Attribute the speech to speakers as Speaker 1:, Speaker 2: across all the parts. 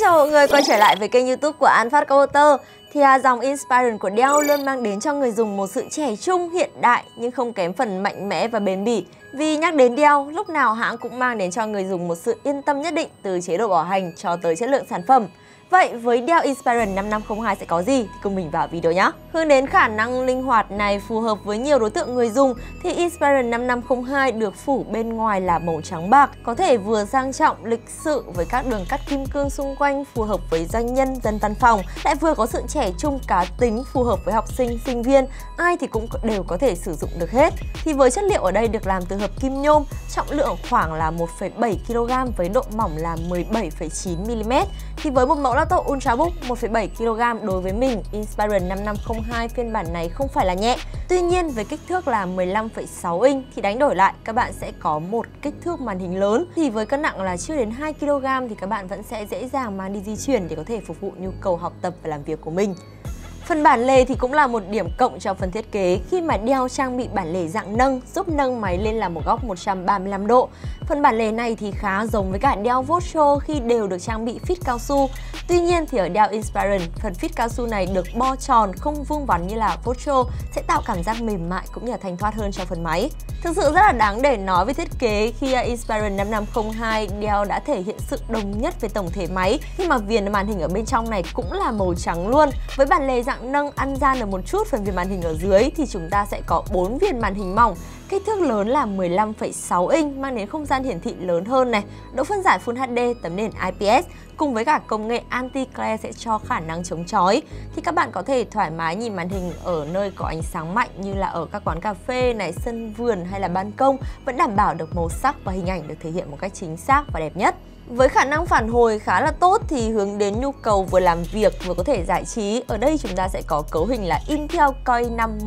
Speaker 1: chào mọi người quay trở lại với kênh YouTube của An Phát Computer. Dòng Inspiron của Dell luôn mang đến cho người dùng một sự trẻ trung hiện đại nhưng không kém phần mạnh mẽ và bền bỉ. Vì nhắc đến Dell, lúc nào hãng cũng mang đến cho người dùng một sự yên tâm nhất định từ chế độ bảo hành cho tới chất lượng sản phẩm. Vậy với Dell Inspiron 5502 sẽ có gì? Thì cùng mình vào video nhé! Hướng đến khả năng linh hoạt này phù hợp với nhiều đối tượng người dùng thì Inspiron 5502 được phủ bên ngoài là màu trắng bạc, có thể vừa sang trọng, lịch sự với các đường cắt kim cương xung quanh phù hợp với doanh nhân, dân văn phòng, lại vừa có sự trẻ trung cá tính phù hợp với học sinh, sinh viên, ai thì cũng đều có thể sử dụng được hết. Thì với chất liệu ở đây được làm từ hợp kim nhôm, trọng lượng khoảng là 1,7 kg với độ mỏng là 17,9 mm. Thì với một mẫu laptop Ultrabook 1,7 kg đối với mình, Inspiron 5502 phiên bản này không phải là nhẹ. Tuy nhiên với kích thước là 15,6 inch thì đánh đổi lại các bạn sẽ có một kích thước màn hình lớn. Thì với cân nặng là chưa đến 2 kg thì các bạn vẫn sẽ dễ dàng mang đi di chuyển để có thể phục vụ nhu cầu học tập và làm việc của mình. Phần bản lề thì cũng là một điểm cộng cho phần thiết kế khi mà Dell trang bị bản lề dạng nâng giúp nâng máy lên là một góc 135 độ. Phần bản lề này thì khá giống với cả Dell Vostro khi đều được trang bị phít cao su. Tuy nhiên thì ở Dell Inspiron, phần phít cao su này được bo tròn không vuông vắn như là Vostro sẽ tạo cảm giác mềm mại cũng như là thanh thoát hơn cho phần máy. Thực sự rất là đáng để nói về thiết kế khi Inspiron 5502 Dell đã thể hiện sự đồng nhất về tổng thể máy khi mà viền màn hình ở bên trong này cũng là màu trắng luôn. Với bản lề dạng nâng ăn gian được một chút phần viền màn hình ở dưới thì chúng ta sẽ có 4 viền màn hình mỏng. Kích thước lớn là 15,6 inch mang đến không gian hiển thị lớn hơn này, độ phân giải Full HD, tấm nền IPS cùng với cả công nghệ anti-glare sẽ cho khả năng chống chói. Thì các bạn có thể thoải mái nhìn màn hình ở nơi có ánh sáng mạnh như là ở các quán cà phê này, sân vườn hay là ban công vẫn đảm bảo được màu sắc và hình ảnh được thể hiện một cách chính xác và đẹp nhất. Với khả năng phản hồi khá là tốt thì hướng đến nhu cầu vừa làm việc vừa có thể giải trí, ở đây chúng ta sẽ có cấu hình là Intel Core i5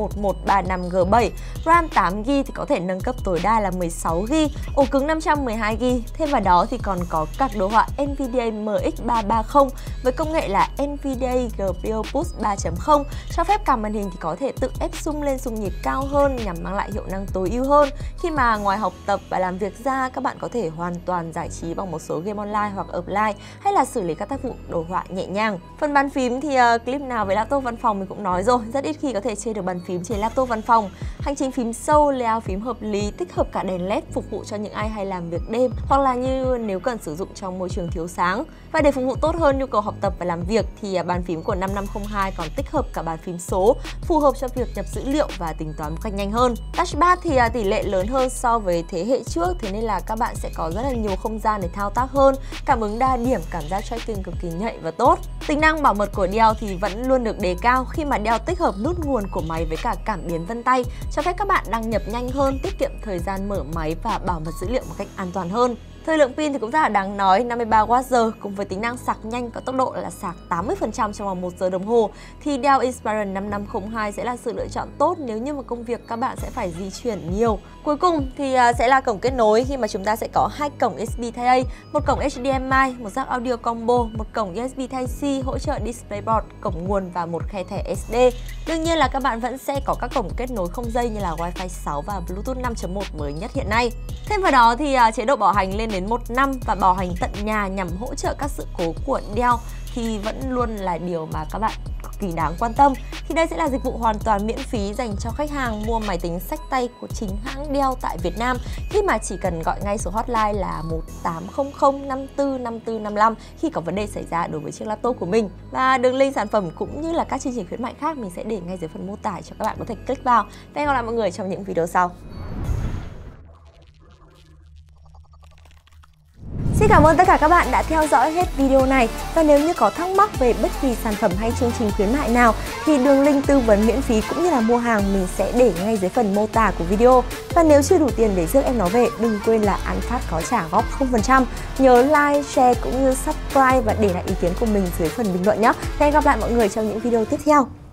Speaker 1: 1135G7, RAM 8GB thì có thể nâng cấp tối đa là 16GB, ổ cứng 512GB. Thêm vào đó thì còn có các đồ họa NVIDIA MX330 với công nghệ là NVIDIA GPU Boost 3.0, cho phép cả màn hình thì có thể tự ép zoom lên xung nhịp cao hơn nhằm mang lại hiệu năng tối ưu hơn. Khi mà ngoài học tập và làm việc ra, các bạn có thể hoàn toàn giải trí bằng một số game online hoặc offline hay là xử lý các tác vụ đồ họa nhẹ nhàng. Phần bàn phím thì clip nào với laptop văn phòng mình cũng nói rồi, rất ít khi có thể chơi được bàn phím trên laptop văn phòng. Hành trình phím sâu, layout phím hợp lý, tích hợp cả đèn LED phục vụ cho những ai hay làm việc đêm hoặc là như nếu cần sử dụng trong môi trường thiếu sáng. Và để phục vụ tốt hơn nhu cầu học tập và làm việc thì bàn phím của 5502 còn tích hợp cả bàn phím số phù hợp cho việc nhập dữ liệu và tính toán một cách nhanh hơn. Touchpad thì tỷ lệ lớn hơn so với thế hệ trước, thế nên là các bạn sẽ có rất là nhiều không gian để thao tác hơn. Cảm ứng đa điểm, cảm giác tracking cực kỳ nhạy và tốt. Tính năng bảo mật của Dell thì vẫn luôn được đề cao khi mà Dell tích hợp nút nguồn của máy với cả cảm biến vân tay, cho phép các bạn đăng nhập nhanh hơn, tiết kiệm thời gian mở máy và bảo mật dữ liệu một cách an toàn hơn. Thời lượng pin thì cũng rất là đáng nói, 53Wh cùng với tính năng sạc nhanh có tốc độ là sạc 80% trong vòng 1 giờ đồng hồ thì Dell Inspiron 5502 sẽ là sự lựa chọn tốt nếu như mà công việc các bạn sẽ phải di chuyển nhiều. Cuối cùng thì sẽ là cổng kết nối khi mà chúng ta sẽ có 2 cổng USB Type-A, một cổng HDMI, một jack audio combo, một cổng USB Type-C hỗ trợ DisplayPort, cổng nguồn và một khe thẻ SD. Đương nhiên là các bạn vẫn sẽ có các cổng kết nối không dây như là Wi-Fi 6 và Bluetooth 5.1 mới nhất hiện nay. Thêm vào đó thì chế độ bảo hành lên đến 1 năm và bảo hành tận nhà nhằm hỗ trợ các sự cố của Dell thì vẫn luôn là điều mà các bạn cực kỳ đáng quan tâm. Thì đây sẽ là dịch vụ hoàn toàn miễn phí dành cho khách hàng mua máy tính xách tay của chính hãng Dell tại Việt Nam khi mà chỉ cần gọi ngay số hotline là 1800 54 5455 khi có vấn đề xảy ra đối với chiếc laptop của mình. Và đường link sản phẩm cũng như là các chương trình khuyến mại khác mình sẽ để ngay dưới phần mô tả cho các bạn có thể click vào. Và hẹn gặp lại mọi người trong những video sau. Xin cảm ơn tất cả các bạn đã theo dõi hết video này. Và nếu như có thắc mắc về bất kỳ sản phẩm hay chương trình khuyến mại nào thì đường link tư vấn miễn phí cũng như là mua hàng mình sẽ để ngay dưới phần mô tả của video. Và nếu chưa đủ tiền để rước em nó về, đừng quên là An Phát có trả góp 0%. Nhớ like, share cũng như subscribe và để lại ý kiến của mình dưới phần bình luận nhé. Hẹn gặp lại mọi người trong những video tiếp theo.